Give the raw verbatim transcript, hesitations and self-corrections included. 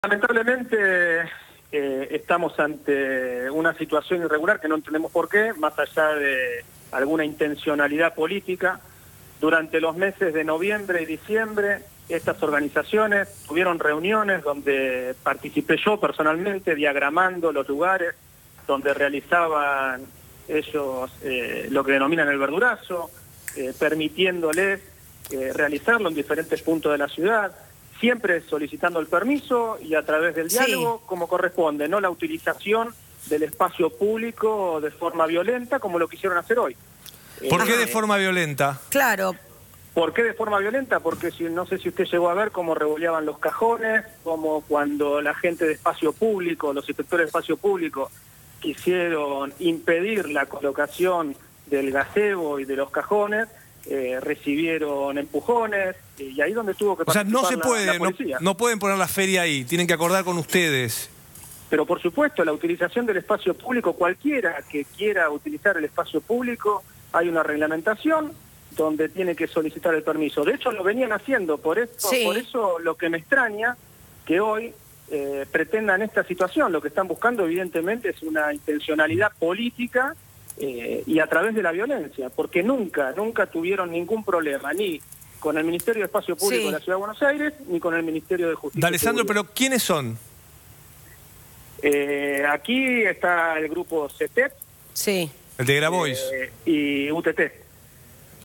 Lamentablemente eh, estamos ante una situación irregular que no entendemos por qué, más allá de alguna intencionalidad política. Durante los meses de noviembre y diciembre, estas organizaciones tuvieron reuniones donde participé yo personalmente, diagramando los lugares donde realizaban ellos eh, lo que denominan el verdurazo, eh, permitiéndoles eh, realizarlo en diferentes puntos de la ciudad, siempre solicitando el permiso y a través del diálogo, sí, como corresponde, no la utilización del espacio público de forma violenta como lo quisieron hacer hoy. ¿Por eh, qué de forma violenta? Claro. ¿Por qué de forma violenta? Porque si, no sé si usted llegó a ver cómo revoleaban los cajones, como cuando la gente de espacio público, los inspectores de espacio público, quisieron impedir la colocación del gazebo y de los cajones, eh, recibieron empujones, y ahí donde tuvo que participar. O sea, no se puede, la, la no, no pueden poner la feria ahí, tienen que acordar con ustedes. Pero por supuesto, la utilización del espacio público, cualquiera que quiera utilizar el espacio público, hay una reglamentación donde tiene que solicitar el permiso. De hecho, lo venían haciendo, por eso, sí. por eso lo que me extraña que hoy eh, pretendan esta situación. Lo que están buscando, evidentemente, es una intencionalidad política eh, y a través de la violencia, porque nunca, nunca tuvieron ningún problema, ni con el Ministerio de Espacio Público sí. de la Ciudad de Buenos Aires, ni con el Ministerio de Justicia. D'Alessandro, pero ¿quiénes son? Eh, aquí está el grupo C E T E P. Sí. El de Grabois. Eh, y U T T.